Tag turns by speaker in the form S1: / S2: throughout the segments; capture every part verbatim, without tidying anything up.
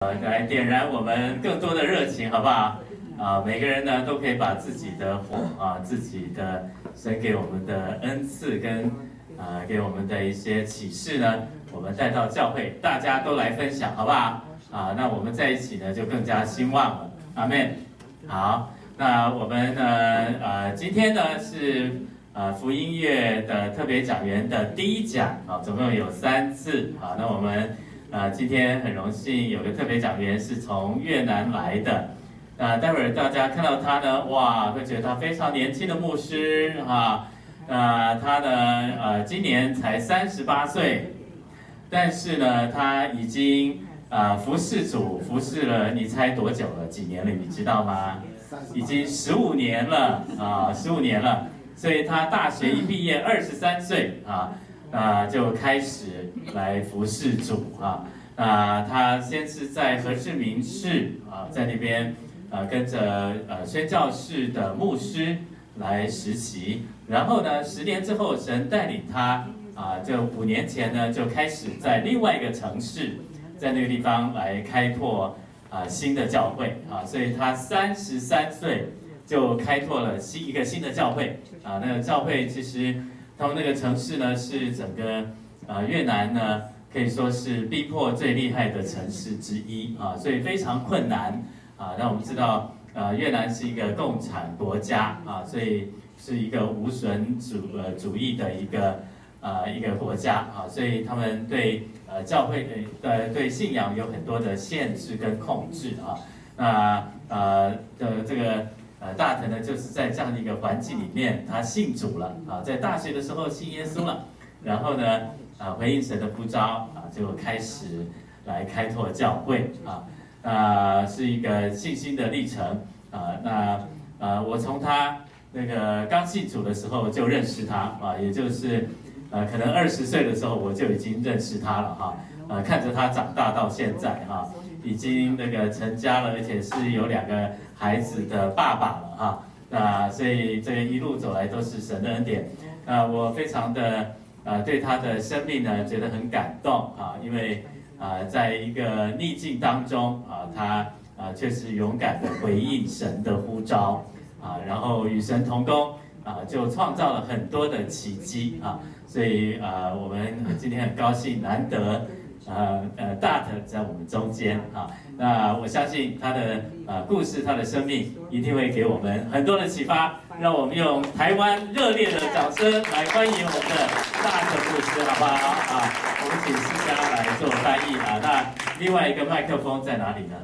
S1: 呃，来点燃我们更多的热情，好不好？啊，每个人呢都可以把自己的火啊，自己的神给我们的恩赐跟啊给我们的一些启示呢，我们带到教会，大家都来分享，好不好？啊，那我们在一起呢就更加兴旺了，阿们。好，那我们呢，呃，今天呢是呃福音乐的特别讲员的第一讲啊，总共有三次啊，那我们。啊，今天很荣幸有个特别讲员是从越南来的，啊，待会儿大家看到他呢，哇，会觉得他非常年轻的牧师哈，啊，他呢，呃，今年才三十八岁，但是呢，他已经啊服侍主服侍了，你猜多久了？几年了？你知道吗？已经十五年了啊，十五年了，所以他大学一毕业，二十三岁啊。啊，就开始来服侍主啊！啊，他先是在何志明市啊，在那边啊跟着呃宣教士的牧师来实习，然后呢，十年之后，神带领他啊，就五年前呢就开始在另外一个城市，在那个地方来开拓啊新的教会啊，所以他三十三岁就开拓了新一个新的教会啊，那个教会其实。他们那个城市呢，是整个呃越南呢，可以说是逼迫最厉害的城市之一啊，所以非常困难啊。那我们知道，呃，越南是一个共产国家啊，所以是一个无神主呃主义的一个呃一个国家啊，所以他们对呃教会的呃对信仰有很多的限制跟控制啊。那呃的这个。呃，大腾呢，就是在这样的一个环境里面，他信主了啊，在大学的时候信耶稣了，然后呢，啊，回应神的呼召啊，就开始来开拓教会啊，啊，是一个信心的历程啊。那呃，我从他那个刚信主的时候就认识他啊，也就是呃，可能二十岁的时候我就已经认识他了哈，啊，看着他长大到现在哈。已经那个成家了，而且是有两个孩子的爸爸了哈。那所以这个一路走来都是神的恩典。啊，我非常的呃对他的生命呢觉得很感动啊，因为啊在一个逆境当中啊，他啊确实勇敢的回应神的呼召啊，然后与神同工啊，就创造了很多的奇迹啊。所以啊，我们今天很高兴，难得。呃呃，大腾在我们中间啊，那我相信他的呃故事，他的生命一定会给我们很多的启发。让我们用台湾热烈的掌声来欢迎我们的大腾牧师，好不好啊？我们请思佳来做翻译啊。那另外一个麦克风在哪里呢？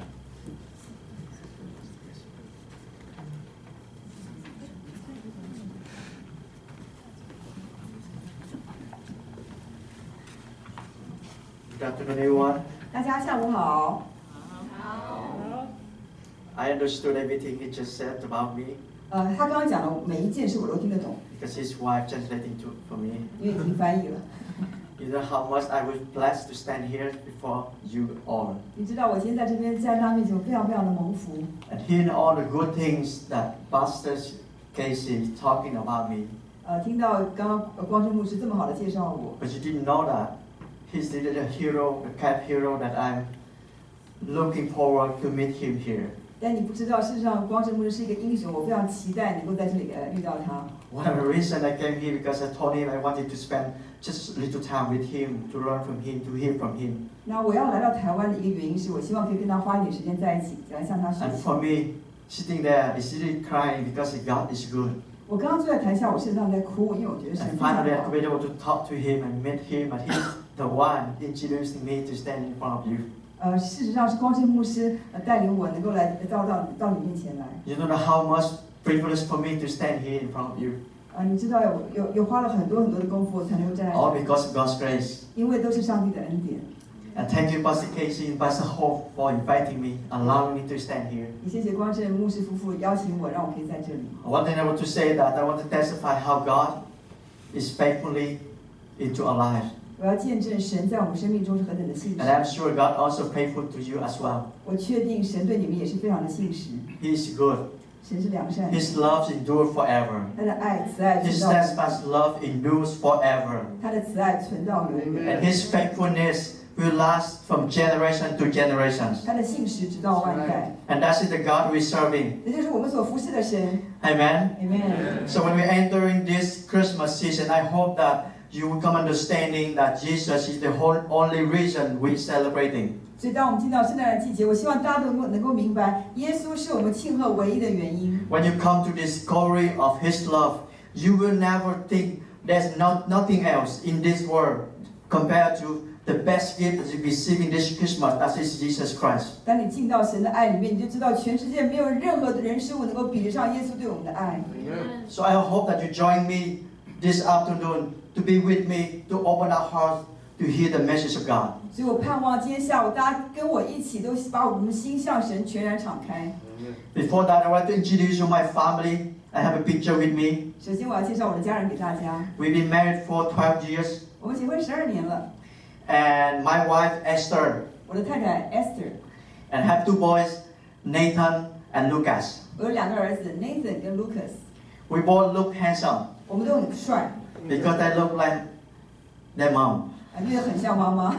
S2: Good afternoon, everyone.
S3: 大家下午好。
S2: 好。I understood everything he just said about me.
S3: 呃，他刚刚讲的每一件事我都听得懂。
S2: Because his wife translating to for me.
S3: 因为已经翻译了。
S2: You know how much I was blessed to stand here before you all.
S3: 你知道我今天在这边在大家面前，我非常非常的蒙福。
S2: And hearing all the good things that Pastor Casey talking about me.
S3: 呃，听到刚刚光正牧师这么好的介绍我。
S2: But you didn't know that. He's the hero, the cat hero that I'm looking forward to meet him here.
S3: 但你不知道，事实上，光正牧师是一个英雄，我非常期待能够在这里呃遇到他。
S2: One of the reasons I came here because I told him I wanted to spend just a little time with him, to learn from him, to hear from him.
S3: 那我要来到台湾的一个原因是我希望可以跟他花一点时间在一起，来向他学
S2: And
S3: 习。
S2: for me, sitting there is really crying because God is good.
S3: 我刚刚坐在台下，我事实上在哭，因为我觉得神
S2: And
S3: 非常
S2: finally, I
S3: 好。
S2: could be able to talk to him and meet him, and he's the one introducing me to stand in front of you.
S3: 呃，事实上是光正牧师呃带领我能够来到到到你面前来。
S2: You don't know how much privilege for me to stand here in front of you.
S3: 啊，你知道有有有花了很多很多的功夫，我才能够站在这
S2: All
S3: 里。
S2: because of God's grace.
S3: 因为都是上帝的恩典。
S2: And thank you, Pastor Casey and Pastor Hope, for inviting me, allowing me to stand here.
S3: 也谢谢光正牧师夫妇邀请我，让我可以在这里。
S2: One thing I want to say that I want to testify how God is faithfully into our lives.
S3: 我要见证神在我们生命中是何等的信实。
S2: And I'm sure God also faithful to you as well.
S3: 我确定神对你们也是非常的信实。
S2: He is good.
S3: 神是良善。
S2: His love endures forever.
S3: 他的爱慈爱
S2: His
S3: 存到。
S2: steadfast love endures forever.
S3: 他的慈爱存到永远。
S2: And His faithfulness will last from generation to generations.
S3: 他的信实直到万代。
S2: And that is the God we're serving.
S3: 这就是我们所服侍的神。
S2: Amen.
S3: Amen.
S2: So when we enter in this Christmas season, I hope that you will come understanding that Jesus is the whole only reason we're celebrating.
S3: 所以当我们进到圣诞的季节，我希望大家都能够能够明白，耶稣是我们庆贺唯一的原因。
S2: When you come to this story of His love, you will never think there's not nothing else in this world compared to the best gift that you receive in this Christmas. That is Jesus Christ.
S3: 当你进到神的爱里面，你就知道全世界没有任何的人事物能够比得上耶稣对我们的爱。
S2: So I hope that you join me this afternoon to be with me, to open our hearts to hear the message of God.
S3: 所以我盼望今天下午大家跟我一起都把我们的心向神全然敞开。
S2: Before that, I want to introduce you my family. I have a picture with me.
S3: 首先我要介绍我的家人给大家。
S2: We've been married for twelve years.
S3: 我们结婚十二年了。
S2: And my wife Esther.
S3: 我的太太 Esther。
S2: And have two boys, Nathan and Lucas.
S3: 我有两个儿子 Nathan 跟 Lucas。
S2: We both look handsome.
S3: 我们都很帅。
S2: Because they look like their mom.
S3: 因为很像妈妈。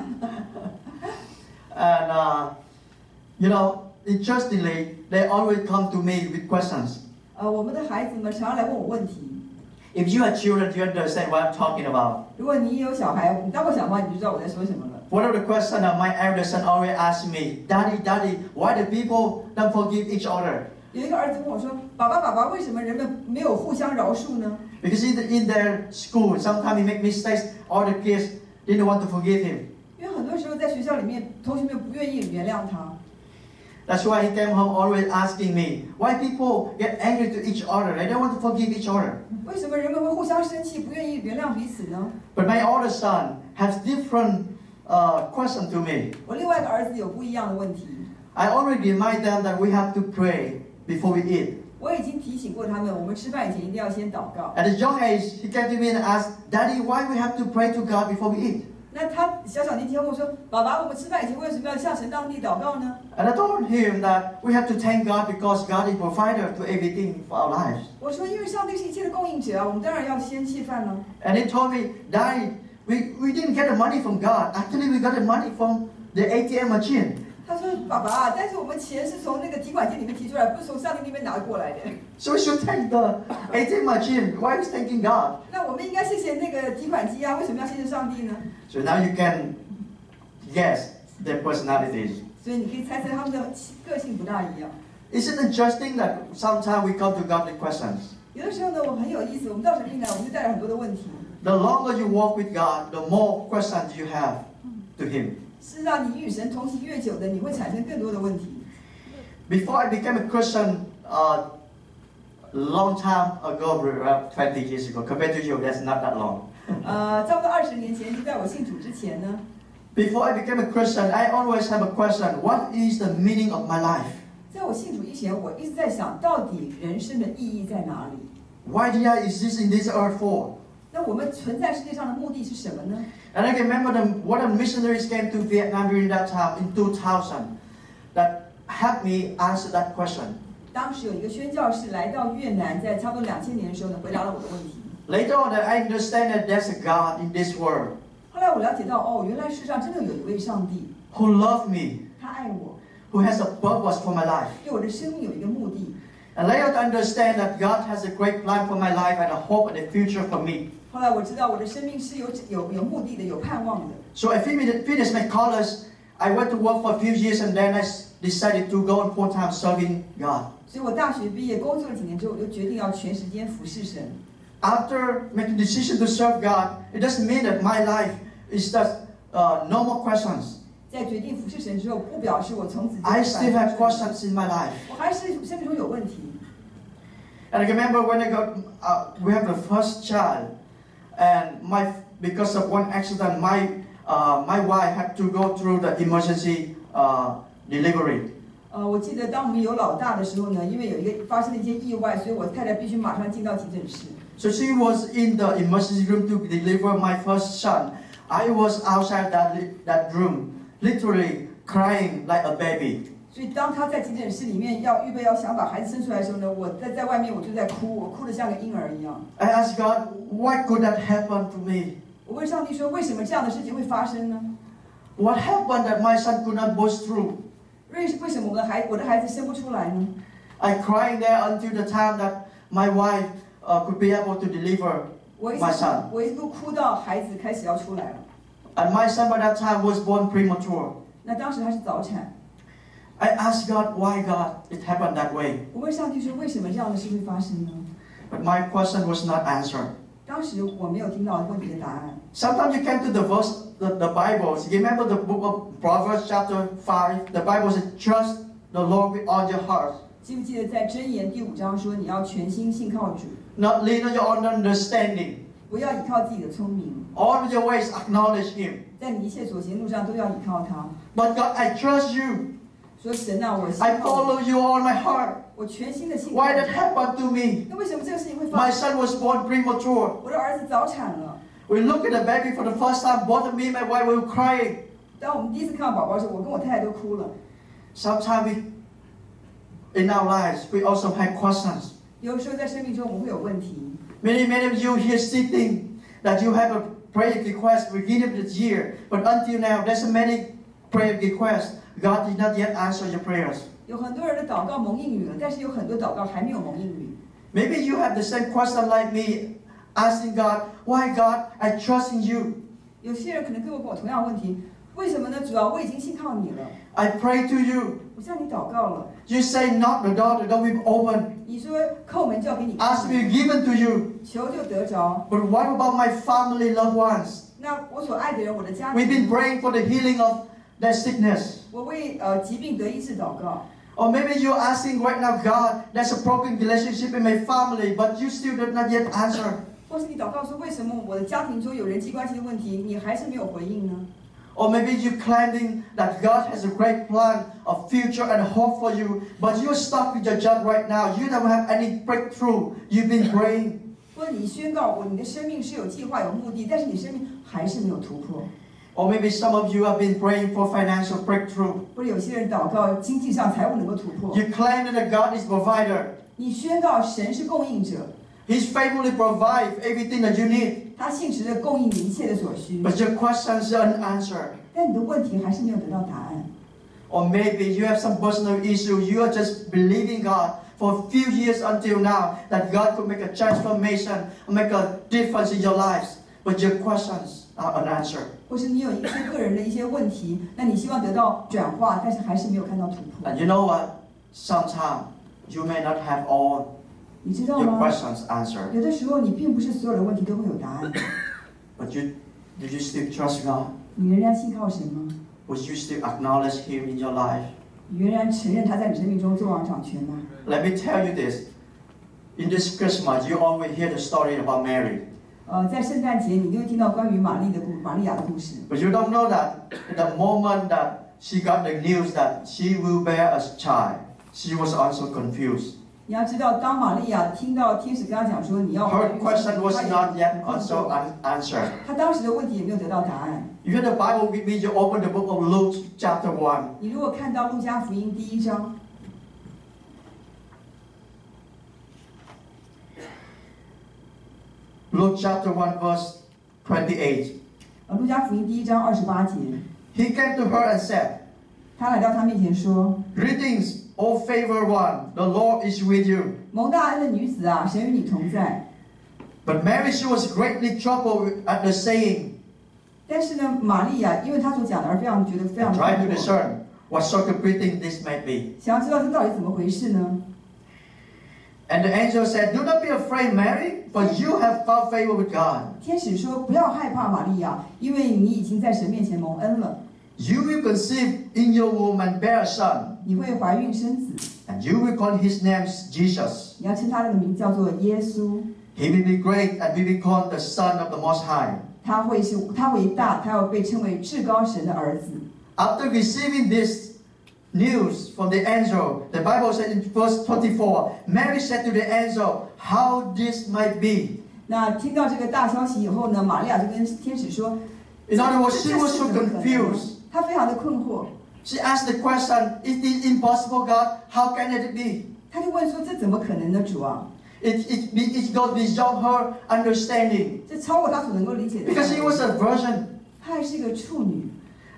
S2: And uh, you know, interestingly, they always come to me with questions.
S3: 呃，我们的孩子们常常来问我问题。
S2: If you have children, you understand what I'm talking about.
S3: 如果你有小孩，你当过小孩，你就知道我在说什么了。
S2: One of the questions that my elder son always asks me, Daddy, Daddy, why do people don't forgive each other?
S3: 有一个儿子问我说：“爸爸，爸爸，为什么人们没有互相饶恕呢？”
S2: Because in, the, in their school, sometimes he make mistakes. All the kids didn't want to forgive him.
S3: 因为很多时候在学校里面，同学们不愿意原谅他。
S2: That's why he came home always asking me, why people get angry to each other? They don't want to forgive each other.
S3: 为什么人们会互相生气，不愿意原谅彼此呢？
S2: But my older son has different uh, question to me.
S3: 我另外一个儿子有不一样的问题。
S2: I already remind them that we have to pray before we eat.
S3: 我已经提醒过他们，我们吃饭以前一定要先祷告。
S2: At a young age, he came to me and asked, Daddy, why we have to pray to God before we eat?
S3: 那他小小年纪跟我说：“爸爸，我们吃饭以前为什么要向神上帝祷告呢？”
S2: And I told him that we have to thank God because God is provider to everything for our lives.
S3: 我说：“因为上帝是一切的供应者啊，我们当然要先吃饭了。”
S2: And he told me, Daddy, we, we didn't get the money from God. Actually, we got the money from the A T M machine.
S3: 他说：“爸爸，但是我们钱是从那个提款机里面提出来，不是从上帝那边拿过来的。”
S2: So we should thank the A T M machine. Why are we thanking God?
S3: 那我们应该谢谢那个提款机啊，为什么要谢谢上帝呢？
S2: So now you can guess their personalities.
S3: 所以你可以猜测他们的个性不大一样。
S2: Isn't it interesting that sometimes we come to God with questions?
S3: 有的时候呢，我们很有意思，我们到神面前来，我们就带来很多的问题。
S2: The longer you walk with God, the more questions you have to Him.
S3: 事实上，你与神同行越久的，你会产生更多的问题。
S2: Before I became a Christian, uh, long time ago, about twenty years ago, compared to you, that's not that long.
S3: 呃，差不多二十年前，就在我信主之前呢，
S2: Before I became a Christian, I always have a question: What is the meaning of my life?
S3: 在我信主以前，我一直在想，到底人生的意义在哪里？
S2: Why did I exist in this earth for?
S3: 那我们存在世界上的目的是什么呢？
S2: And I can remember the, what the missionaries came to Vietnam during that time in two thousand that helped me answer that question.
S3: 当时有一个宣教士来到越南，在差不多两千年的时候呢，回答了我的问题。
S2: Later on, I understand that there's a God in this world
S3: 后来我了解到，哦，原来世上真的有一位上帝，
S2: who loves me,
S3: 他爱我，
S2: who has a purpose for my life.
S3: 对我的生命有一个目的。
S2: And later to understand that God has a great plan for my life and a hope and a future for me.
S3: 后来我知道我的生命是有有有目的的，有盼望的。
S2: So I finished my college. I went to work for a few years and then I decided to go on full time serving God.
S3: 所以我大学毕业工作了几年之后，我就决定要全时间服侍神。
S2: After making the decision to serve God, it doesn't mean that my life is just uh, no more questions.
S3: 在决定服侍神之后，不表示我从此就
S2: I still have questions in my life.
S3: 我还是生命中有问题。
S2: And I remember when I got, uh, we have the first child, and my because of one accident, my uh, my wife had to go through the emergency uh, delivery.
S3: 呃，我记得当我们有老大的时候呢，因为有一个发生了一件意外，所以我太太必须马上进到急诊室。
S2: So she was in the emergency room to deliver my first son. I was outside that that room, literally crying like a baby.
S3: 所以当她在急诊室里面要预备要想把孩子生出来的时候呢，我在在外面我就在哭，我哭得像个婴儿一样。
S2: I asked God, why could that happen to me?
S3: 我问上帝说，为什么这样的事情会发生呢？
S2: what happened that my son could not burst through?
S3: 为为什么我的孩我的孩子生不出来呢？
S2: I cried there until the time that my wife uh, could be able to deliver
S3: 我一直
S2: my son.
S3: 我一直哭到孩子开始要出来了。
S2: And my son by that time was born premature.
S3: 那当时他是早产，
S2: I asked God, why God it happened that way?
S3: 我问上帝说为什么这样的事会发生呢？
S2: But my question was not answered.
S3: 当时我没有听到问题的答案。
S2: Sometimes you come to the verse, the, the Bible. You remember the book of Proverbs chapter five? The Bible says, trust the Lord with all your heart.
S3: 记不记得在箴言第五章说你要全心信靠主，
S2: Not lean on your own understanding.
S3: 不要依靠自己的聪明，
S2: All of your ways acknowledge Him.
S3: 在你一切所行路上都要依靠他。
S2: But God, I trust you.
S3: 说神啊，我信
S2: I
S3: 靠你，
S2: follow you all my heart.
S3: 我全心的信靠
S2: Why
S3: 你
S2: that。happened to me?
S3: 那为什么这个事情会发
S2: My
S3: 生？
S2: son was born premature.
S3: 我的儿子早产了。
S2: We look at the baby for the first time. Both of me and my wife were crying.
S3: 当我们第一次看到宝宝的时候，我跟我太太都哭了。
S2: Sometimes we, in our lives, we also have questions.
S3: 有时候在生命中我们会有问题。
S2: Many, many of you here sitting that you have a prayer request beginning of this year, but until now, there's many prayer requests. God did not yet answer your prayers.
S3: 有很多人的祷告蒙应允了，但是有很多祷告还没有蒙应允。
S2: Maybe you have the same question like me, asking God, why God, I trust in you.
S3: 有些人可能跟我跟我同样的问题，为什么呢？主要我已经信靠你了，
S2: I pray to you.
S3: 我向你祷告了。
S2: You say knock the door, the door will open.
S3: 你说叩门就要给你开
S2: Ask
S3: 门，
S2: will given to you.
S3: 求就得着。
S2: But what about my family loved ones?
S3: 那我所爱的人，我的家
S2: We've
S3: 庭，
S2: been praying for the healing of their sickness.
S3: 我为呃疾病得医治祷告。
S2: Or maybe you're asking right now, God, there's a broken relationship in my family, but you still did not yet answer.
S3: 或是你祷告说，为什么我的家庭中有人际关系的问题，你还是没有回应呢？
S2: Or maybe you're claiming that God has a great plan of future and hope for you, but you're stuck with your job right now. You don't have any breakthrough. You've been praying.
S3: 或者你宣告我你的生命是有计划、有目的，但是你生命还是没有突破。
S2: Or maybe some of you have been praying for financial breakthrough.
S3: 或者有些人祷告经济上财务能够突破，
S2: You claim that God is provider.
S3: 你宣告神是供应者，
S2: He's faithfully provide everything that you need.
S3: 他信实的供应你一切的所需，
S2: But your questions are unanswered.
S3: 但你的问题还是没有得到答案。
S2: Or maybe you have some personal issue. You are just believing God for a few years until now that God could make a transformation, make a difference in your lives. But your questions are unanswered.
S3: 或是你有一些个人的一些问题，那你希望得到转化，但是还是没有看到突破。
S2: And you know what? Sometimes you may not have all
S3: 你知道
S2: your
S3: 吗？
S2: questions answered.
S3: 有的时候你并不是所有的问题都会有答案，
S2: But you, do you still trust God?
S3: 你仍然信靠神吗？
S2: Would you still acknowledge Him in your life?
S3: 你仍然承认他在你生命中做王掌权吗？
S2: Let me tell you this. In this Christmas, you always hear the story about Mary.
S3: 呃，在圣诞节你就会听到关于玛丽的故玛利亚的故事，
S2: But you don't know that the moment that she got the news that she will bear a child, she was also confused.
S3: 你要知道，当玛利亚听到天使跟她讲说你要怀
S2: Her
S3: 孕，
S2: question was
S3: 她也
S2: not yet
S3: 很困
S2: also
S3: 惑，
S2: unanswered.
S3: 她当时的问题也没有得到答案。
S2: If you have the Bible with me, you open the book of Luke chapter one.
S3: 你如果看到路加福音第一章，
S2: Luke chapter one verse twenty-eight.
S3: 呃，路加福音第一章二十八节，
S2: He came to her and said,
S3: 他来到她面前说
S2: Greetings, O favored one, the Lord is with you.
S3: 蒙大恩的女子啊，神与你同在。
S2: But Mary, she was greatly troubled at the saying,
S3: 但是呢，玛利亚因为她所讲的而非常觉得非常
S2: and
S3: 的
S2: tried to
S3: 困惑，
S2: discern what sort of greeting this might be.
S3: 想要知道这到底怎么回事呢？
S2: And the angel said, Do not be afraid, Mary, for you have found favor with God.
S3: 天使说不要害怕，玛利亚，因为你已经在神面前蒙恩了，
S2: You will conceive in your womb and bear a son,
S3: 你会怀孕生子，
S2: and you will call his name Jesus.
S3: 你要称他的名叫做耶稣。
S2: He will be great and will be called the Son of the Most High.
S3: 他会是他为大，他要被称为至高神的儿子。
S2: After receiving this news from the angel, the Bible said in verse twenty-four, Mary said to the angel, How this might be.
S3: 那听到这个大消息以后呢，玛利亚就跟天使说
S2: In other words,
S3: 这
S2: she
S3: 这
S2: was
S3: 是
S2: so
S3: 怎么可能呢
S2: confused.
S3: 她非常的困惑，
S2: She asked the question, Is this impossible, God? How can it be?
S3: 她就问说：“这怎么可能呢，主啊？
S2: It, it, it goes beyond her understanding.
S3: 这超过她所能够理解的。”
S2: Because she was a virgin.
S3: 她还是一个处女，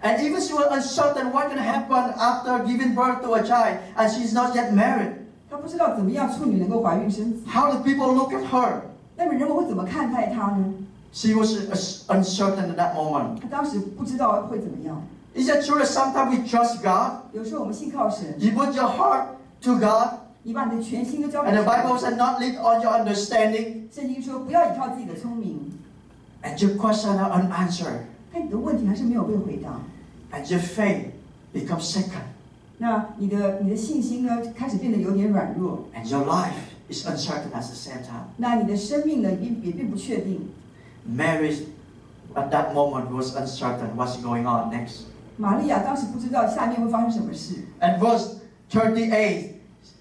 S2: And even she was uncertain what can happen after giving birth to a child, and she's not yet married.
S3: 她不知道怎么样处女能够怀孕生子。
S2: How do people look at her?
S3: 那么人们会怎么看待她呢？
S2: She was uncertain at that moment.
S3: 她当时不知道会怎么样。
S2: Is it true that sometimes we trust God?
S3: 有时候我们信靠神，
S2: You put your heart to God,
S3: 你把你的全心都交给
S2: and the
S3: 神。
S2: Bible said not lean on your understanding,
S3: 圣经说不要依靠自己的聪明，
S2: and your questions are unanswered,
S3: 但你的问题还是没有被回答。
S2: and your faith becomes shaken,
S3: 那你的你的信心呢，开始变得有点软弱。
S2: and your life is uncertain at the same time.
S3: 那你的生命呢，也也并不确定。
S2: Mary, at that moment, was uncertain what's going on next.
S3: 玛利亚当时不知道下面会发生什么事。
S2: At verse thirty-eight,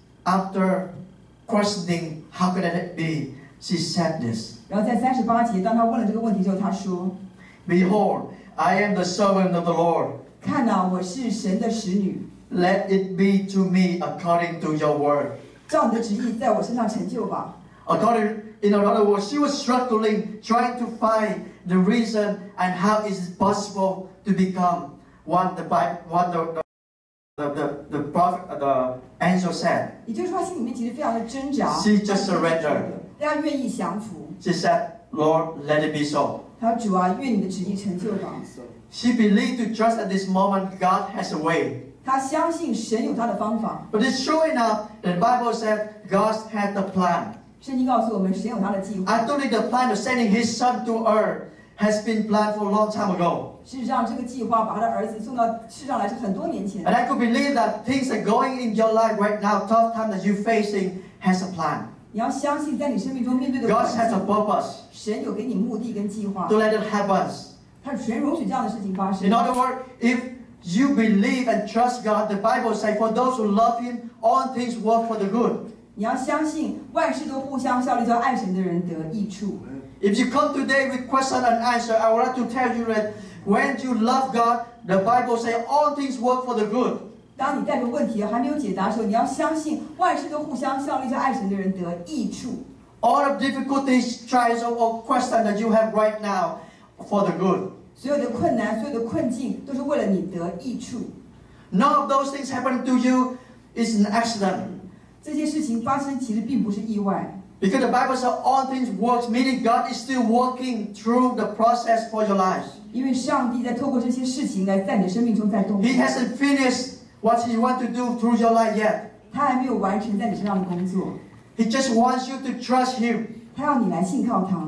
S2: after questioning how could it be, she said this.
S3: 然后在三十八节，当他问了这个问题之后，他说
S2: Behold, I am the servant of the Lord.
S3: 看哪，我是神的使女，
S2: Let it be to me according to your word.
S3: 照你的旨意在我身上成就吧。
S2: According, in other words, she was struggling, trying to find the reason and how is it possible to become what the Bible, what the the the, the prophet, the angel said.
S3: 也就是说，他心里面其实非常的挣扎。
S2: She just surrendered.
S3: 大家愿意降服。
S2: She said, Lord, let it be so.
S3: 他说：“主啊，愿你的旨意成就吧。”
S2: She believed to trust at this moment God has a way.
S3: 他相信神有他的方法。
S2: But it's true enough, the Bible said God had the plan.
S3: 圣经告诉我们，神有他的计划。
S2: Actually, the plan of sending His Son to earth has been planned for a long time ago.
S3: 事实上，这个计划把他的儿子送到世上来是很多年前。
S2: And I could believe that things are going in your life right now, tough time that you're facing, has a plan.
S3: 你要相信，在你生命中面对的
S2: God
S3: 困
S2: has a
S3: 境，
S2: purpose
S3: 神有给你目的跟计划
S2: to，let it happen.
S3: 他神容许这样的事情发生
S2: In。other words, if you believe and trust God, the Bible says, for those who love Him, all things work for the good.
S3: 你要相信，万事都互相效力，叫爱神的人得益处。
S2: If you come today with question and answer, I would like to tell you that when you love God, the Bible says all things work for the good.
S3: 当你带着问题还没有解答的时候，你要相信，万事都互相效力，叫爱神的人得益处。
S2: All of difficulties, trials, or questions that you have right now for the good.
S3: 所有的困难，所有的困境，都是为了你得益处。
S2: None of those things happening to you is an accident.
S3: 这些事情发生其实并不是意外，
S2: Because the Bible says all things work, meaning God is still working through the process for your lives.
S3: 因为上帝在透过这些事情来在你的生命中在动
S2: He
S3: 工，
S2: hasn't finished what He wants to do through your life yet.
S3: 他还没有完成在你身上的工作，
S2: He just wants you to trust Him.
S3: 他要你来信靠他。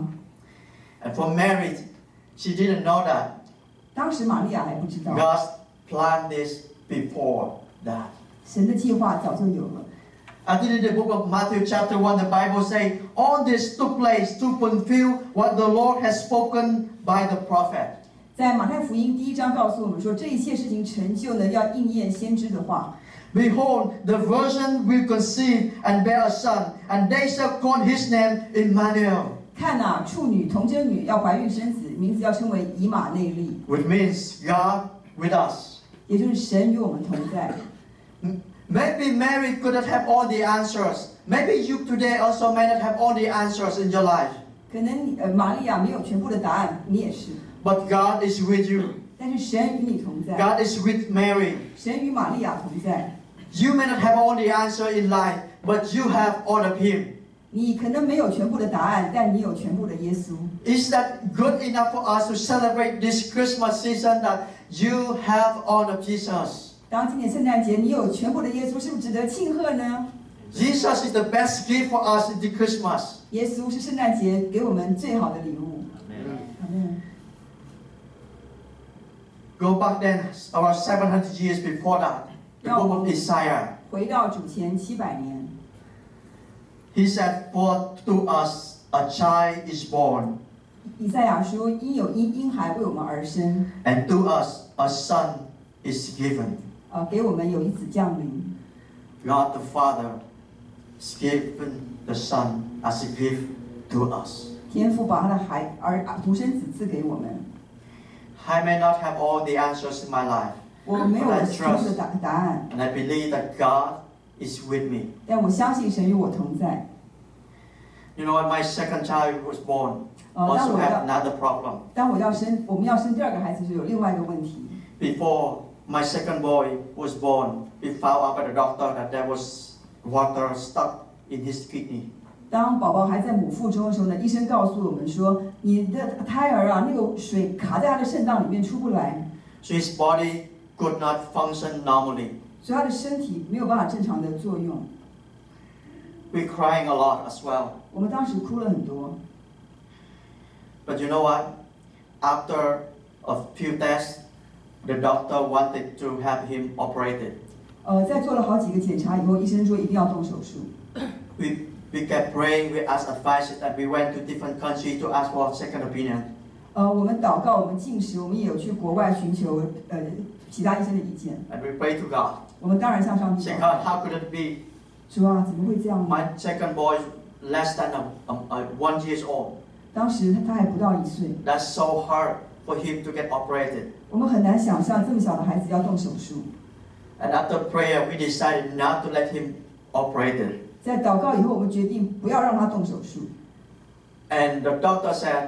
S2: And for Mary, she didn't know that
S3: 当时玛利亚还不知道，
S2: God planned this before that.
S3: 神的计划早就有了。
S2: Actually, in the book of Matthew chapter one, the Bible says, all this took place to fulfill what the Lord has spoken by the prophet.
S3: 在马太福音第一章告诉我们说，这一切事情成就呢，要应验先知的话。
S2: Behold, the virgin will conceive and bear a son, and they shall call his name Emmanuel,
S3: 看呐、处女童贞女要怀孕生子，名字要称为以马内利，
S2: which means God with us.
S3: 也就是神与我们同在。
S2: Maybe Mary couldn't have all the answers. Maybe you today also may not have all the answers in your life.
S3: 可能你呃玛利亚没有全部的答案，你也是，
S2: But God is with you.
S3: 但是神与你同在，
S2: God is with Mary.
S3: 神与玛利亚同在。
S2: You may not have all the answer in life, but you have all of Him.
S3: 你可能没有全部的答案，但你有全部的耶稣。
S2: Is that good enough for us to celebrate this Christmas season that you have all of Jesus?
S3: 当今年圣诞节你有全部的耶稣，是不是值得庆贺呢？
S2: Jesus is the best gift for us in the Christmas.
S3: 耶稣是圣诞节给我们最好的礼物。阿门。
S2: Go back then, about seven hundred years before that, the book of Isaiah.
S3: 回到主前七百年，
S2: He said, for to us a child is born,
S3: 以赛亚说：“因有婴婴孩为我们而生，
S2: and to us a son is given.
S3: 呃，给我们有一子降临。
S2: God the Father has given the Son as a gift to us.
S3: 天父把他的孩儿独生子赐给我们。
S2: I may not have all the answers in my life,
S3: 我没有
S2: but I
S3: 全部的
S2: trust
S3: 答答案，
S2: and I believe that God is with me.
S3: 但我相信神与我同在。
S2: You know, when my second child was born,
S3: 呃，当
S2: also
S3: 我
S2: had
S3: 要
S2: another problem.
S3: 当我要生我们要生第二个孩子时，有另外一个问题，
S2: before my second boy was born, we found out by the doctor that there was water stuck in his kidney.
S3: 当宝宝还在母腹中的时候呢，医生告诉我们说，你的胎儿啊，那个水卡在他的肾脏里面出不来，
S2: So his body could not function normally.
S3: 所以他的身体没有办法正常的作用。
S2: We're crying a lot as well.
S3: 我们当时哭了很多，
S2: But you know what? After a few tests, the doctor wanted to have him operated.
S3: 呃，在做了好几个检查以后，医生说一定要动手术。
S2: We we kept praying, we asked advice, and we went to different countries to ask for a second opinion.
S3: 呃，我们祷告，我们进食，我们也有去国外寻求呃其他医生的意见。
S2: And we prayed to God.
S3: 我们当然向上帝
S2: Say,
S3: 祷告，
S2: God, how could it be?
S3: 主啊，怎么会这样呢？
S2: My second boy is less than a, a, a one years old.
S3: 当时他他还不到一岁，
S2: That's so hard for him to get operated.
S3: 我们很难想象这么小的孩子要动手术。
S2: And after prayer, we decided not to let him operated.
S3: 在祷告以后，我们决定不要让他动手术。
S2: And the doctor said,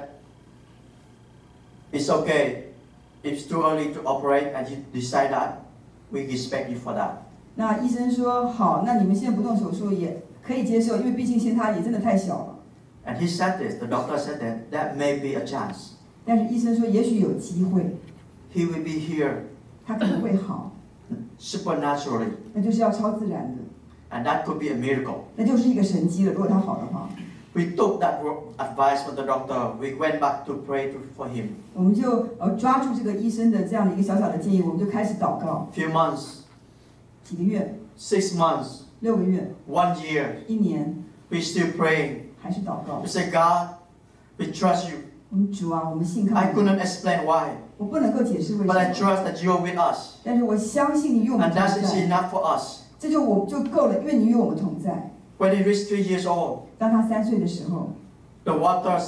S2: it's okay. It's too early to operate, and you decide that. We respect you for that.
S3: 那医生说好，那你们现在不动手术也可以接受，因为毕竟现在他也真的太小了。
S2: And he said this, the doctor said that, that may be a chance.
S3: 但是医生说，也许有机会，
S2: He will be here
S3: 他可能会好，
S2: supernaturally.
S3: 那就是要超自然的，
S2: And that could be a miracle.
S3: 那就是一个神迹了。如果他好的话，
S2: We took that advice from the doctor. We went back to pray to, for him.
S3: 我们就呃抓住这个医生的这样的一个小小的建议，我们就开始祷告，
S2: Few months,
S3: 几个月、
S2: six months,
S3: 六个月、
S2: one year,
S3: 一年，
S2: we still praying.
S3: 还是祷告
S2: We。say, God, we trust you.
S3: 我们主啊，我们信靠
S2: I
S3: 你。
S2: couldn't explain why,
S3: 我不能够解释为
S2: but I
S3: 什么，
S2: trust that you're with us.
S3: 但是我相信你与我们
S2: And
S3: 同
S2: that is
S3: 在，
S2: enough for us.
S3: 这就我就够了，因为你与我们同在。
S2: When he reached three years old,
S3: 当他三岁的时候，
S2: the water's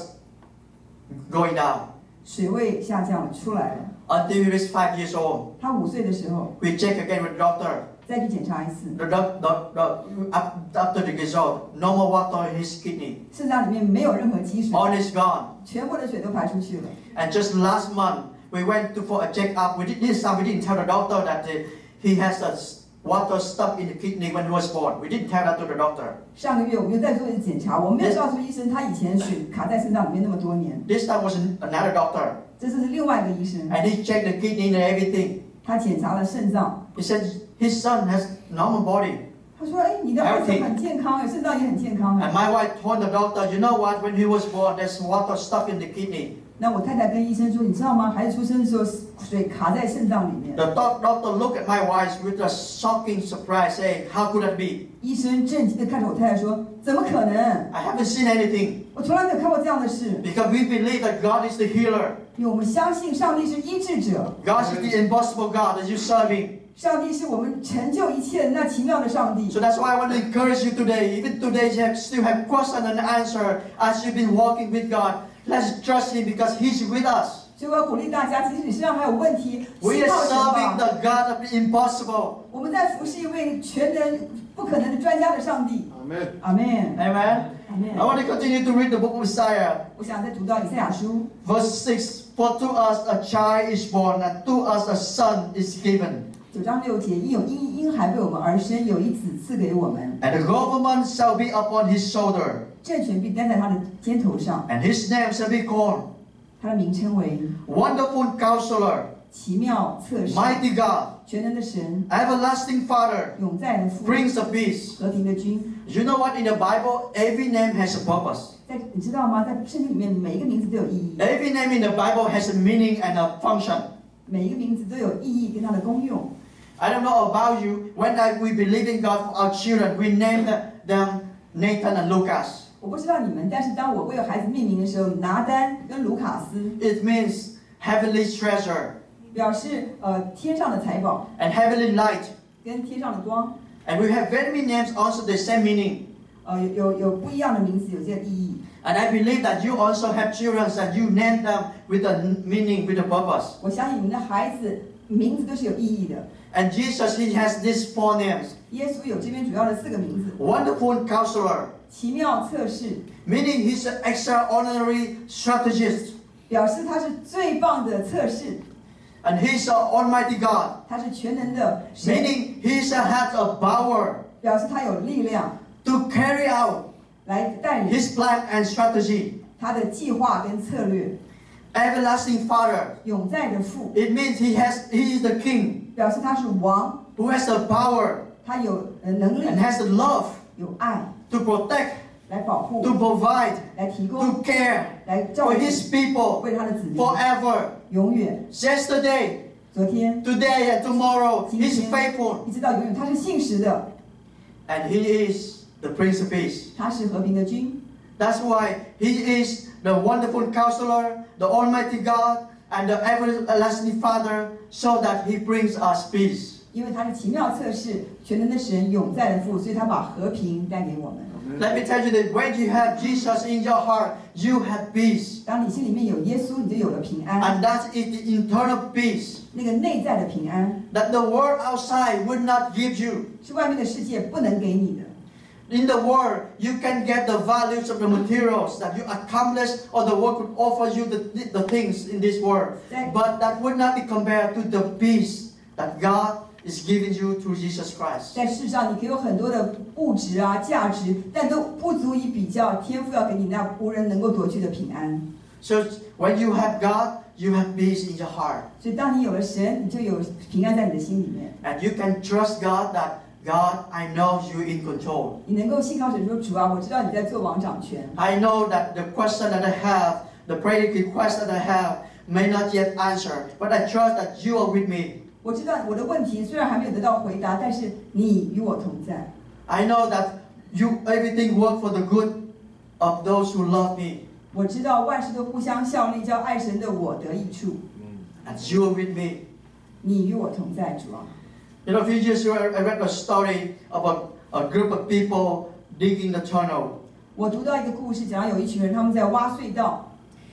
S2: going down.
S3: 水位下降了，出来了。
S2: Until he reached five years old,
S3: 他五岁的时候，
S2: we check again with the doctor.
S3: 再去检查一次，
S2: The doc, doc, doc, after the result, no more water in his kidney.
S3: 肾脏里面没有任何积水，
S2: All is gone.
S3: 全部的水都排出去了。
S2: And just last month, we went to for a checkup. We did, this time we didn't tell the doctor that the, he has a water stuck in the kidney when he was born. We didn't tell that to the doctor.
S3: 上个月我们又再做一次检查，我们没有告诉医生他以前水卡在肾脏里面那么多年，
S2: This time was another doctor.
S3: 这是另外一个医生，
S2: And he checked the kidney and everything.
S3: 他检查了肾脏，
S2: He said his son has normal body.
S3: 他说：“哎，你的儿子很健康，哎，肾脏也很健康。”
S2: And my wife told the doctor, you know what, when he was born, there's water stuck in the kidney.
S3: 那我太太跟医生说：“你知道吗？孩子出生的时候，水卡在肾脏里面。
S2: The doc- doctor looked at my wife with a shocking surprise, saying, how could that be? ”
S3: 医生震惊地看着我太太说：“怎么可能？
S2: I haven't seen anything.
S3: 我从来没有看过这样的事。
S2: Because we believe that God is the healer.
S3: 因为我们相信上帝是医治者，
S2: God is the impossible God that you're serving.
S3: 上帝是我们成就一切那奇妙的上帝。
S2: So that's why I want to encourage you today. Even today you have, still have question and answer as you've been walking with God. Let's trust Him because He's with us.
S3: 所以我要鼓励大家，即使你身上还有问题，
S2: We
S3: 信
S2: are
S3: 靠神
S2: serving
S3: 吧。
S2: the God of the impossible.
S3: 我们在服侍一位全能、不可能的专家的上帝。
S4: Amen.
S3: 阿门，
S2: Amen.
S3: 阿
S2: I
S3: 门。
S2: want to continue to read the book of Isaiah.
S3: 我想再读到以赛亚书
S2: Verse six. For to us a child is born, and to us a son is given.
S3: 九章六节，因有婴婴孩为我们而生，有一子赐给我们，
S2: And the government shall be upon his shoulder,
S3: 政权必担在他的肩头上，
S2: and his name shall be called
S3: 他的名称为
S2: Wonderful Counselor,
S3: 奇妙测试、
S2: Mighty God,
S3: 全能的神、
S2: Everlasting Father,
S3: 永在的父、
S2: Prince of Peace.
S3: 和平的君。
S2: You know what? In the Bible, every name has a purpose.
S3: 在你知道吗？在圣经里面，每一个名字都有意义，
S2: Every name in the Bible has a meaning and a function.
S3: 每一个名字都有意义跟它的功用。
S2: I don't know about you. When I, we believe in God for our children, we name them Nathan and Lucas.
S3: 我不知道你们，但是当我为孩子命名的时候，拿丹跟卢卡斯
S2: It means heavenly treasure
S3: 表示呃天上的财宝
S2: and heavenly light.
S3: 跟天上的光，
S2: And we have very many names also the same meaning.
S3: 呃有有有不一样的名字，有这个意义。
S2: And I believe that you also have children and you name them with a meaning, with a purpose.
S3: 我相信你们的孩子名字都是有意义的。
S2: And Jesus, He has these four names.
S3: 耶稣有这边主要的四个名字：
S2: Wonderful Counselor,
S3: 奇妙测试，
S2: meaning He's an extraordinary strategist.
S3: 表示他是最棒的测试；
S2: And He's an Almighty God,
S3: 他是全能的神，
S2: meaning He has a power
S3: 表示他有力量
S2: to carry out
S3: 来带领
S2: His plan and strategy.
S3: 他的计划跟策略。
S2: Everlasting Father,
S3: 永在的父，
S2: it means He has He is the King
S3: 表示他是王，
S2: who has the power
S3: 他有呃能力，
S2: and has the love
S3: 有爱
S2: to protect,
S3: 来保护，
S2: to provide,
S3: 来提供，
S2: to care
S3: 来照
S2: for
S3: 顾，
S2: His people
S3: 为他的子民，
S2: forever.
S3: 永远。
S2: Yesterday,
S3: 昨天，
S2: today, and tomorrow,
S3: 今
S2: He's
S3: 天
S2: faithful.
S3: 一直到永远，他是信实的，
S2: And He is the Prince of Peace.
S3: 他是和平的君。
S2: That's why He is the wonderful Counselor, the Almighty God, and the everlasting Father, so that He brings us peace.
S3: 因为他是奇妙测试，全能的神，永在的父，所以他把和平带给我们。
S2: Let me tell you that when you have Jesus in your heart, you have peace.
S3: 当你心里面有耶稣，你就有了平安，
S2: And that is the internal peace
S3: 那个内在的平安，
S2: that the world outside would not give you.
S3: 是外面的世界不能给你的。
S2: In the world, you can get the values of the materials that you accomplish, or the world could offer you the, the things in this world. But that would not be compared to the peace that God is giving you through Jesus Christ.
S3: 在世上，你可以有很多的物质啊、价值，但都不足以比较天父要给你那无人能够夺去的平安。
S2: So when you have God, you have peace in your heart.
S3: 所以，当你有了神，你就有平安在你的心里面。
S2: And you can trust God that, God, I know you in control.
S3: 你能够信靠神说：“主啊，我知道你在做王掌权。
S2: I know that the question that I have, the prayer request that I have, may not yet answer, but I trust that you are with me.
S3: 我知道我的问题虽然还没有得到回答，但是你与我同在。
S2: I know that you everything work for the good of those who love me,
S3: 我知道万事都互相效力，叫爱神的我得益处。
S2: and you are with me.
S3: 你与我同在，主啊。”
S2: You know, a few years ago, I read a story about a group of people digging the tunnel.
S3: 我读到一个故事，讲到有一群人他们在挖隧道，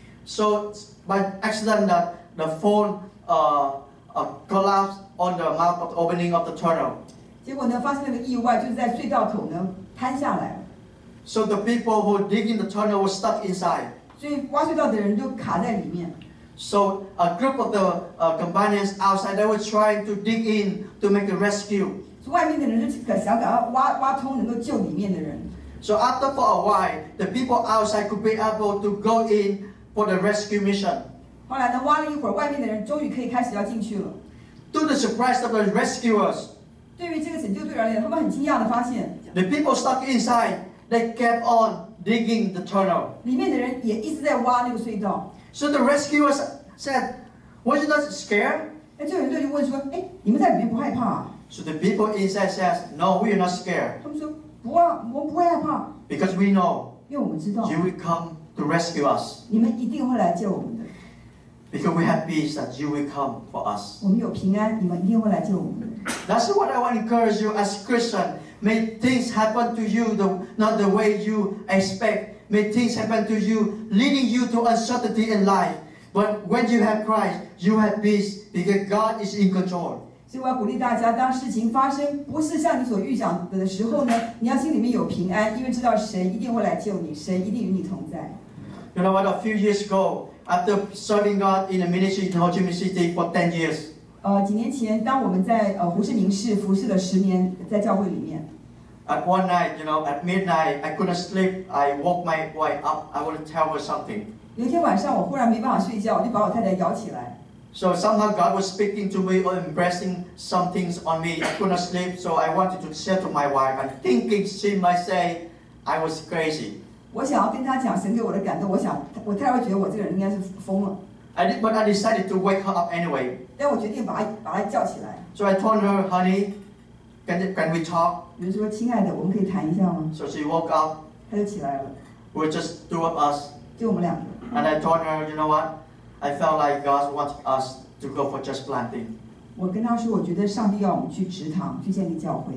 S2: So by accident, that the phone uh, uh, collapsed on the mouth of the opening of the tunnel.
S3: 结果呢发生了个意外，就是在隧道口呢瘫下来了，
S2: So the people who digging the tunnel were stuck inside.
S3: 所以挖隧道的人就卡在里面。
S2: So a group of the uh, companions outside, they were trying to dig in to make a rescue.
S3: 所以外面的人就想赶快挖挖通，能够救里面的人。
S2: So after for a while, the people outside could be able to go in for the rescue mission.
S3: 后来呢，挖了一会儿，外面的人终于可以开始要进去了。
S2: To the surprise of the rescuers,
S3: 对于这个拯救队而言，他们很惊讶的发现，
S2: the people stuck inside, they kept on digging the tunnel.
S3: 里面的人也一直在挖那个隧道。
S2: So the rescuers said, "Were you not scared?"
S3: 那救援队就问说：“哎，你们在里面不害怕啊
S2: So the people inside says, "No, we are not scared,"
S3: 他们说：“不啊，我们不会害怕，
S2: because we know
S3: 因为我们知道
S2: you will come to rescue us.
S3: 你们一定会来救我们的。
S2: Because we have peace that you will come for us.
S3: 我们有平安，你们一定会来救我们的。”
S2: That's what I want to encourage you as Christian. May things happen to you the, not the way you expect. May things happen to you, leading you to uncertainty in life. But when you have Christ, you have peace because God is in control.
S3: 所以我要鼓励大家，当事情发生不是像你所预想的时候呢，你要心里面有平安，因为知道神一定会来救你，神一定与你同在。
S2: You know what? A few years ago, after serving God in a ministry in Ho Chi Minh City for ten years,
S3: 呃，几年前，当我们在呃胡志明市服侍了十年，在教会里面，
S2: at one night, you know, at midnight, I couldn't sleep. I woke my wife up. I want to tell her something.
S3: 有一天晚上，我忽然没办法睡觉，我就把我太太摇起来。
S2: So somehow God was speaking to me or impressing some things on me. I couldn't sleep, so I wanted to share to my wife. And thinking she might say I was crazy.
S3: 我想要跟她讲神给我的感动，我想我太太会觉得我这个人应该是疯了，
S2: I did, but I decided to wake her up anyway.
S3: 但我决定把她把她叫起来。
S2: So I told her, honey, can, can we talk?
S3: 有人说：“亲爱的，我们可以谈一下吗
S2: So she woke up. ？”
S3: 她就起来了，
S2: We were just two of us.
S3: 就我们两个。
S2: And I told her, you know what? I felt like God wants us to go for just planting.
S3: 我跟她说，我觉得上帝要我们去职堂，去建立教会。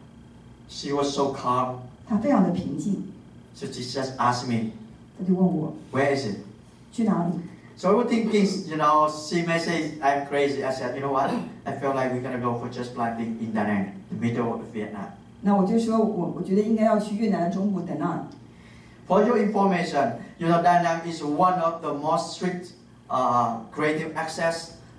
S2: She was so calm.
S3: 她非常的平静，
S2: So she just asked me,
S3: 她就问我
S2: where is it?
S3: 去哪里。
S2: So I was thinking, you know, she may say I'm crazy. I said, you know what? I feel like we're gonna go for just planting in Da Nang, the middle of Vietnam.
S3: 那我就说我我觉得应该要去越南的中部的那。
S2: For your information, you know, Da Nang is one of the most strict uh, creative access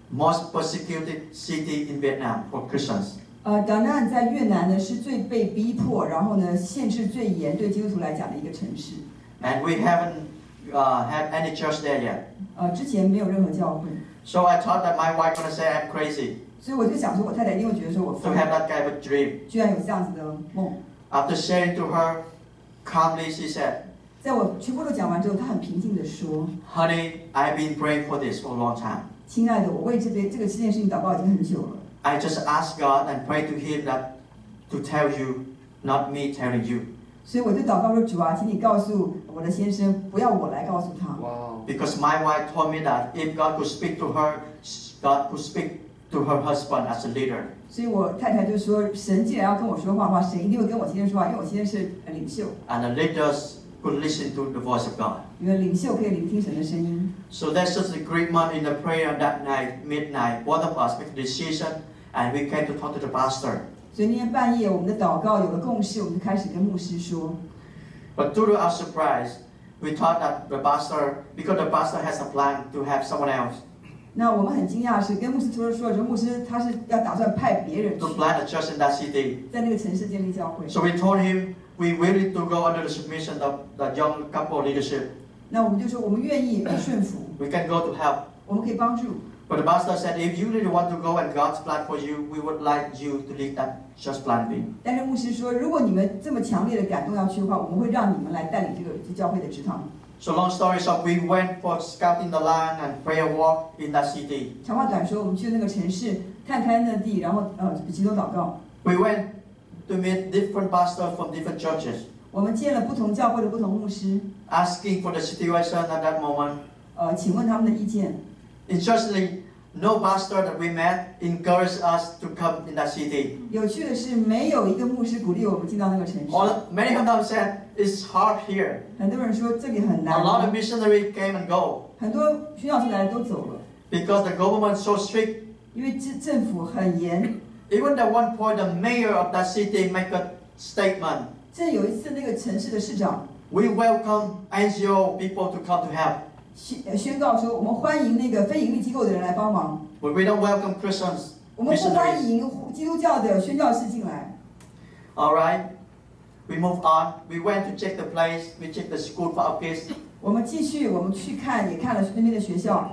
S2: most persecuted city in Vietnam for Christians.
S3: 呃，达纳在越南呢是最被逼迫，然后呢限制最严，对基督徒来讲的一个城市。
S2: And we haven't uh, had any church there yet.
S3: 呃，之前没有任何教会，
S2: So I thought that my wife gonna say I'm crazy
S3: 所以我就想说，我太太一定会觉得说我
S2: to
S3: 疯
S2: have
S3: 了，
S2: that kind of dream.
S3: 居然有这样子的梦。
S2: After sharing to her, calmly she said,
S3: 在我全部都讲完之后，她很平静地说
S2: "Honey, I've been praying for this for a long time.
S3: 亲爱的，我为这边这个这件事情祷告已经很久了。
S2: I just asked God and prayed to Him that to tell you, not me telling you.
S3: 所以我就祷告说：主啊，请你告诉我的先生，不要我来告诉他。
S4: Wow.
S2: Because my wife told me that if God could speak to her, God could speak to her husband as a leader.
S3: 所以我太太就说：神既然要跟我说话的话，神一定会跟我先生说话，因为我先生是领袖，
S2: And the leaders could listen to the voice of God.
S3: 因为领袖可以聆听神的声音。
S2: So that's just a great moment in the prayer that night, midnight. Both of us make a decision and we came to talk to the pastor.
S3: 所以那天半夜，我们的祷告有了共识，我们就开始跟牧师说。
S2: But to our surprise, we thought that the pastor, because the pastor has a plan to have someone else
S3: 那我们很惊讶的是，跟牧师说说的时候，牧师他是要打算派别人去
S2: to plant a church in that city.
S3: 在那个城市建立教会。
S2: So we told him we willing to go under the submission of the young couple leadership.
S3: 那我们就说，我们愿意顺服，
S2: We can go to help.
S3: 我们可以帮助。
S2: But the pastor said, if you really want to go and God's plan for you, we would like you to lead that church planting.
S3: 但是牧师说，如果你们这么强烈的感动要去的话，我们会让你们来带领这个这教会的职堂。
S2: So long story short, we went for scouting the land and prayer walk in that city.
S3: 长话短说，我们去那个城市看看那地，然后呃集中祷告。
S2: We went to meet different pastors from different churches,
S3: 我们见了不同教会的不同牧师，
S2: asking for the situation at that moment.
S3: 呃，请问他们的意见。
S2: Interestingly, no pastor that we met encouraged us to come in that city.
S3: 有趣的是，没有一个牧师鼓励我们进到那个城市。
S2: All, many of them said, it's hard here.
S3: 很多人说这里很
S2: A
S3: 难，
S2: lot of missionaries came and go
S3: 很多宣教士来的都走了，
S2: because the government is so strict.
S3: 因为政政府很严。
S2: Even at one point, the mayor of that city make a statement.
S3: 这有一次那个城市的市长
S2: We welcome N G O people to come to help,
S3: 宣呃宣告说，我们欢迎那个非营利机构的人来帮忙，
S2: but we don't welcome Christians,
S3: 我们不欢
S2: missionaries.
S3: 迎基督教的宣教士进来。
S2: All right, we move on. We went to check the place. We checked the school for our kids.
S3: 我们继续，我们去看，也看了那边的学校。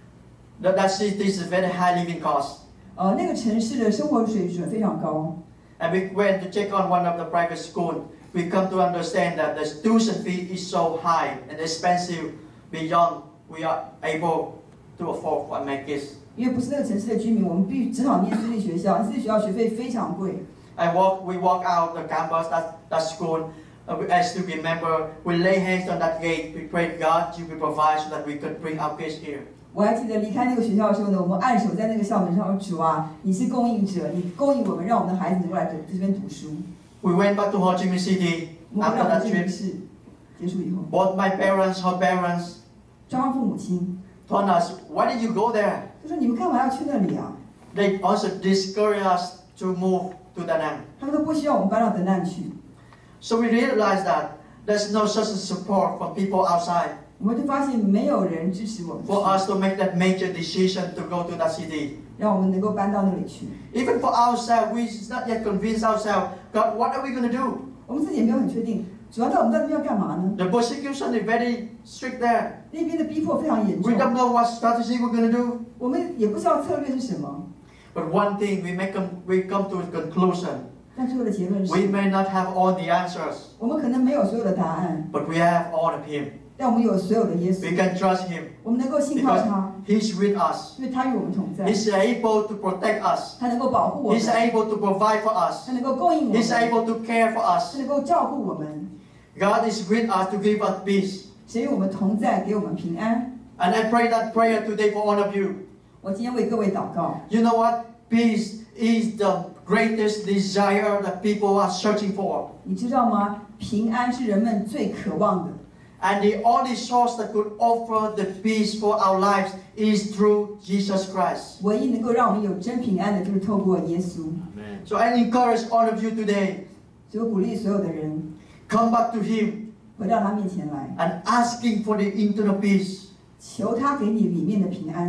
S2: That, that city is a very high living cost.
S3: 呃，那个城市的生活水准非常高。
S2: And we went to check on one of the private schools. We come to understand that the tuition fee is so high and expensive beyond we are able to afford for my kids.
S3: 因为不是那个城市的居民，我们必只好念私立学校，私立学校学费非常贵。
S2: I walk, we walk out the campus, that, that school. Uh, we- I still remember, we lay hands on that gate. We prayed, God, you will provide so that we could bring our kids here.
S3: 我还记得离开那个学校的时候呢，我们按手在那个校门上说：“主啊，你是供应者，你供应我们，让我们的孩子能够来这边读书。
S2: We went back to Ho Chi Minh City ”
S3: 我们
S2: after
S3: 让我们
S2: that
S3: 这件
S2: trip.
S3: 事结束以后，
S2: Both my parents, her parents,
S3: 双方父母亲
S2: told us, why did you go there?
S3: 就说：“你们干嘛要去那里啊
S2: They also discouraged us to move to Da Nang.？”
S3: 他们都不需要我们搬到德难去。
S2: So we realized that there's no such support from people outside
S3: 我们就发现没有人支持我们
S2: for
S3: 去，
S2: us to make that major decision to go to that city.
S3: 让我们能够搬到那里去。
S2: Even for ourselves, we is not yet convinced ourselves, God, what are we going to do?
S3: 我们自己也没有很确定，主要到我们在那边要干嘛呢？
S2: The persecution is very strict there.
S3: 那边的逼迫非常严
S2: We
S3: 重，
S2: don't know what strategy we're going to do.
S3: 我们也不知道策略是什么。
S2: But one thing, we make them, we come to a conclusion.
S3: 但最后的结论
S2: We
S3: 是，
S2: may not have all the answers,
S3: 我们可能没有所有的答案，
S2: but we have all of Him.
S3: 但我们有所有的耶
S2: We
S3: 稣，
S2: can trust Him
S3: 我们能够信靠
S2: because
S3: 他，
S2: He's with us.
S3: 因为他与我们同在，
S2: He's able to protect us.
S3: 他能够保护我
S2: He's
S3: 们，
S2: able to provide for us.
S3: 他能够供应我
S2: He's
S3: 们，
S2: able to care for
S3: 他
S2: us.
S3: 能够照顾我们。
S2: God is with us to give us peace.
S3: 神与我们同在，给我们平安。
S2: And I pray that prayer today for all of you.
S3: 我今天为各位祷告，
S2: You know what? Peace is the greatest desire that people are searching for.
S3: 你知道吗？平安是人们最渴望的。
S2: And the only source that could offer the peace for our lives is through Jesus Christ.
S3: 唯一能够让我们有真平安的，就是透过耶稣。
S1: Amen.
S2: So I encourage all of you today,
S3: 所以我鼓励所有的人
S2: come back to Him
S3: 回到他面前来，
S2: and asking for the internal peace
S3: 求他给你里面的平安，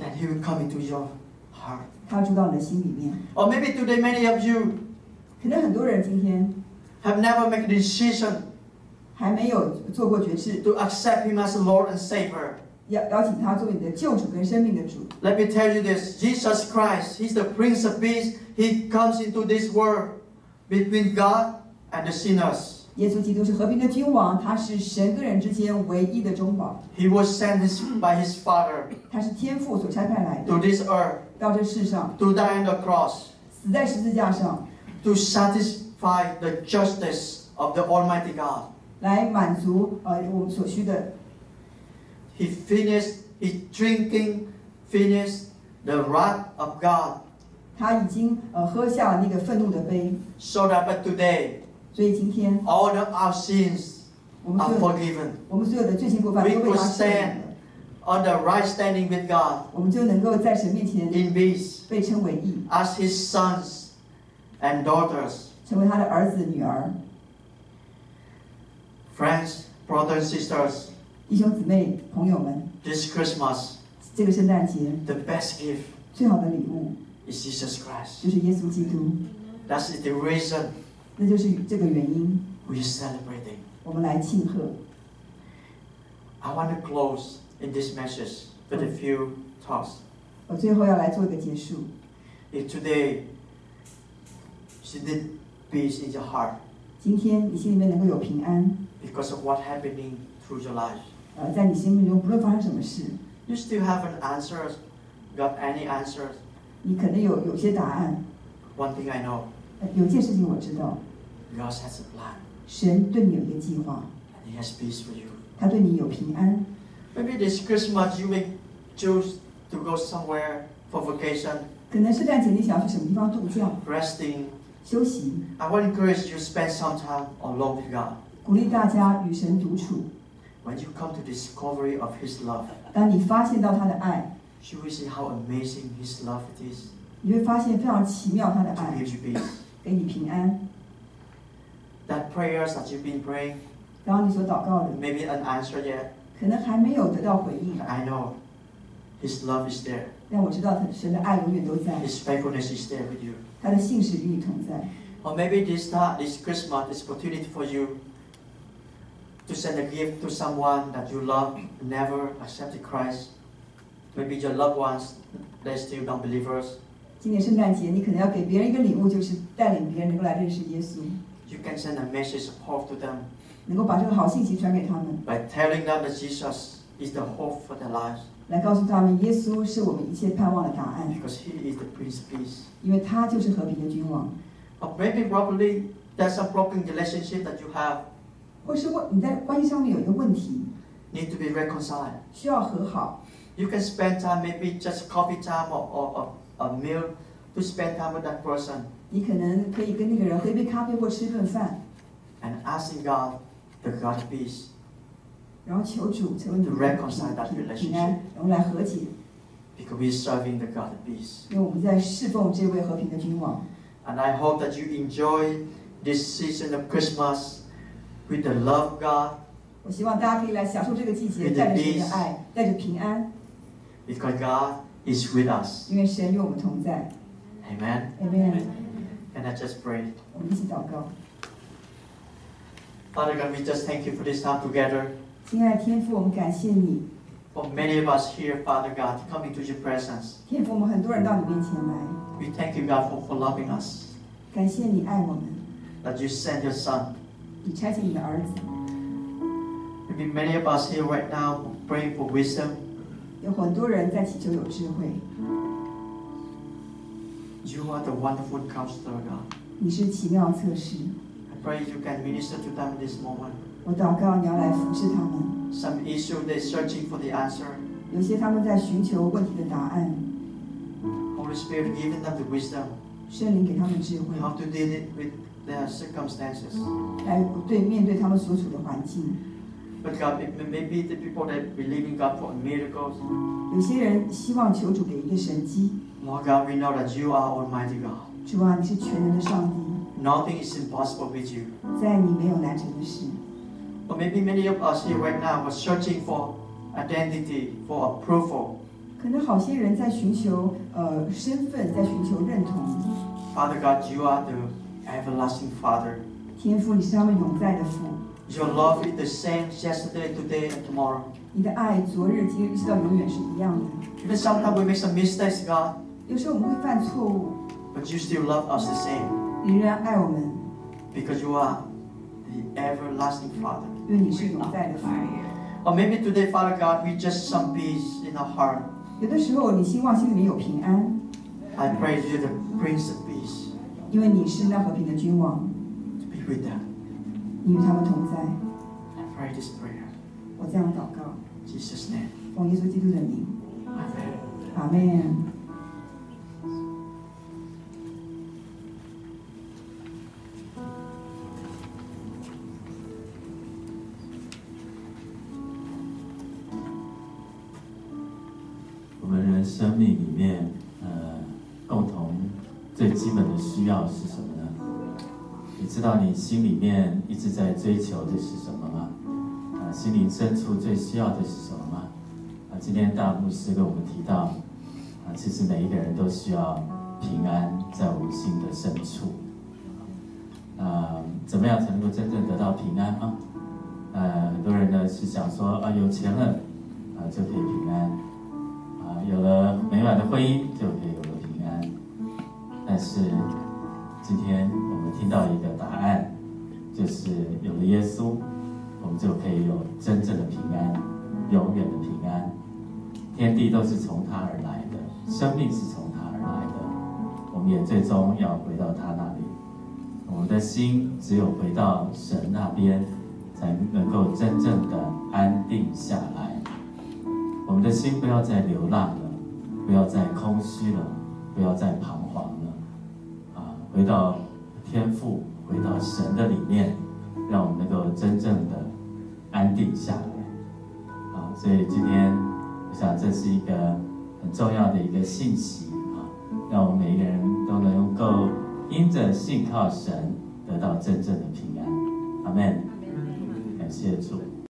S2: then He will come into your heart.
S3: 他住到你的心里面。
S2: Or maybe today many of you
S3: 可能很多人今天
S2: have never made a decision
S3: 还没有做过决志，
S2: to accept Him as Lord and Savior.
S3: 邀邀请他作为你的救主跟生命的主。
S2: Let me tell you this, Jesus Christ, He's the Prince of Peace. He comes into this world between God and the sinners.
S3: 耶稣基督是和平的君王，他是神跟人之间唯一的中保，
S2: He was sent his, by His Father
S3: 他是天父所差派来的，
S2: to this earth
S3: 到这世上
S2: to die on the cross
S3: 死在十字架上，
S2: to satisfy the justice of the Almighty God.
S3: 来满足呃我们所需的。
S2: He finished His drinking, finished the wrath of God,
S3: 他已经呃喝下了那个愤怒的杯，
S2: so that but today
S3: 所以今天
S2: all of our sins
S3: 我们
S2: are
S3: 所有
S2: forgiven.
S3: 我们所有的罪行过犯
S2: We
S3: 都被
S2: could
S3: 他赦免
S2: stand
S3: 了，
S2: on the right standing with God
S3: 我们就能够在神面前
S2: in peace
S3: 被称为义，
S2: as His sons and daughters.
S3: 成为他的儿子女儿。
S2: Friends, brothers and sisters,
S3: 弟兄姊妹、朋友们，
S2: this Christmas,
S3: 这个圣诞节
S2: the best gift
S3: 最好的礼物
S2: is Jesus Christ.
S3: 就是耶稣基督，
S2: That's the reason
S3: 那就是这个原因，
S2: we're celebrating.
S3: 我们来庆贺。
S2: I want to close in this message with a few thoughts.
S3: 我最后要来做一个结束。
S2: If today you need peace in your heart
S3: 今天你心里面能够有平安，
S2: because of what happening through your life,
S3: 呃，在你生命中不论发生什么事，
S2: you still haven't answered, got any answers.
S3: 你可能有有些答案。
S2: One thing I know,
S3: 呃有件事情我知道，
S2: God has a plan
S3: 神对你有一个计划，
S2: and He has peace for you.
S3: 他对你有平安。
S2: Maybe this Christmas you may choose to go somewhere for vacation,
S3: 可能圣诞节你想要去什么地方度假、
S2: resting.
S3: 休息，
S2: I want to encourage you to spend some time alone with God.
S3: 鼓励大家与神独处。
S2: When you come to discovery of His love,
S3: 当你发现到他的爱，
S2: you will see how amazing His love it is
S3: 你会发现非常奇妙他的
S2: to
S3: 爱，
S2: give you peace.
S3: 给你平安。
S2: That prayers that you've been praying,
S3: 然后你所祷告的，
S2: maybe unanswered yet.
S3: 可能还没有得到回应，
S2: I know His love is there.
S3: 但我知道他神的爱永远都在，
S2: His faithfulness is there with you.
S3: 他的信实与你同在。
S2: Or maybe this time, this Christmas is opportunity for you to send a gift to someone that you love, never accepted Christ. Maybe your loved ones, they're still non-believers.
S3: 今年圣诞节，你可能要给别人一个礼物，就是带领别人能够来认识耶稣，
S2: You can send a message of hope to them
S3: 能够把这个好信息传给他们，
S2: by telling them that Jesus is the hope for their lives
S3: 来告诉他们，耶稣是我们一切盼望的答案，
S2: because He is the Prince of Peace.
S3: 因为他就是和平的君王。
S2: Or maybe probably there's a broken relationship that you have
S3: 或是问你在关系上面有一个问题，
S2: need to be reconciled.
S3: 需要和好，
S2: You can spend time, maybe just coffee time or, or, or a meal to spend time with that person
S3: 你可能可以跟那个人喝一杯咖啡或吃顿饭，
S2: and asking God, the God of peace,
S3: 然后求主成为你的
S2: to reconcile that
S3: 平
S2: relationship
S3: 平安，然后来和解，
S2: because we're serving the God of peace.
S3: 因为我们在侍奉这位和平的君王。
S2: And I hope that you enjoy this season of Christmas with the love of God
S3: 我希望大家可以来享受这个季节，
S2: With the
S3: 带着神的
S2: peace
S3: 爱，带着平安，
S2: because God is with us.
S3: 因为神与我们同在。
S2: Amen.
S3: Amen。
S2: Can I just pray?
S3: 我们一起祷告。
S2: Father God, we just thank you for this time together.
S3: 亲爱的天父，我们感谢你。
S2: For many of us here, Father God, to come into your presence.
S3: 天父，我们很多人到你面前来，
S2: We thank you, God, for, for loving us.
S3: 感谢你爱我们，
S2: That you sent your Son.
S3: 你差遣你的儿子。
S2: Maybe many of us here right now praying for wisdom.
S3: 有很多人在祈求有智慧，
S2: You are the wonderful counselor, God.
S3: 你是奇妙测试。
S2: I pray you can minister to them in this moment.
S3: 我祷告你要来服侍他们，
S2: Some issue they're searching for the answer.
S3: 有些他们在寻求问题的答案，
S2: Holy Spirit giving them the wisdom
S3: 圣灵给他们智慧，
S2: how to deal it with their circumstances.
S3: 来对面对他们所处的环境。
S2: But God, it may be the people that believe in God for miracles.
S3: 有些人希望求主给一个神迹，
S2: Lord God, we know that you are Almighty God.
S3: 主啊，你是全能的上帝，
S2: Nothing is impossible with you.
S3: 在你没有难成的事。
S2: Or maybe many of us here right now are searching for identity, for approval.
S3: 可能好些人在寻求呃身份，在寻求认同。
S2: Father God, you are the everlasting Father.
S3: 天父，你是他们永在的父。
S2: Your love is the same yesterday, today, and tomorrow.
S3: 你的爱，昨日、今日，直到永远是一样的。
S2: Even sometimes we make some mistakes, God,
S3: 有时候我们会犯错误，
S2: but you still love us the same
S3: 你仍然爱我们，
S2: because you are the everlasting Father.
S3: 因为你是永在的父。
S2: Or maybe today, Father God, we just some peace in our heart.
S3: 有的时候，你希望心里面有平安，
S2: I pray you the Prince of Peace
S3: 因为你是那和平的君王，
S2: to be with them.
S3: 你与他们同在。
S2: I pray this prayer
S3: 我这样祷告，
S2: in Jesus' name.
S3: 奉耶稣基督的名，
S2: Amen.
S3: 阿门。
S1: 我们人生命里面，呃，共同最基本的需要是什么呢？你知道你心里面一直在追求的是什么吗？啊，心灵深处最需要的是什么吗？啊，今天大牧师跟我们提到，啊，其实每一个人都需要平安在我们心的深处。啊，怎么样才能够真正得到平安吗？呃，很多人呢是想说啊，有钱了，啊就可以平安。 啊，有了美满的婚姻，就可以有了平安。但是今天我们听到一个答案，就是有了耶稣，我们就可以有真正的平安，永远的平安。天地都是从他而来的，生命是从他而来的，我们也最终要回到他那里。我们的心只有回到神那边，才能够真正的安定下来。 我们的心不要再流浪了，不要再空虚了，不要再彷徨了，啊，回到天父，回到神的里面，让我们能够真正的安定下来，啊，所以今天我想这是一个很重要的一个信息啊，让我们每一个人都能够因着信靠神，得到真正的平安，阿们，感谢主。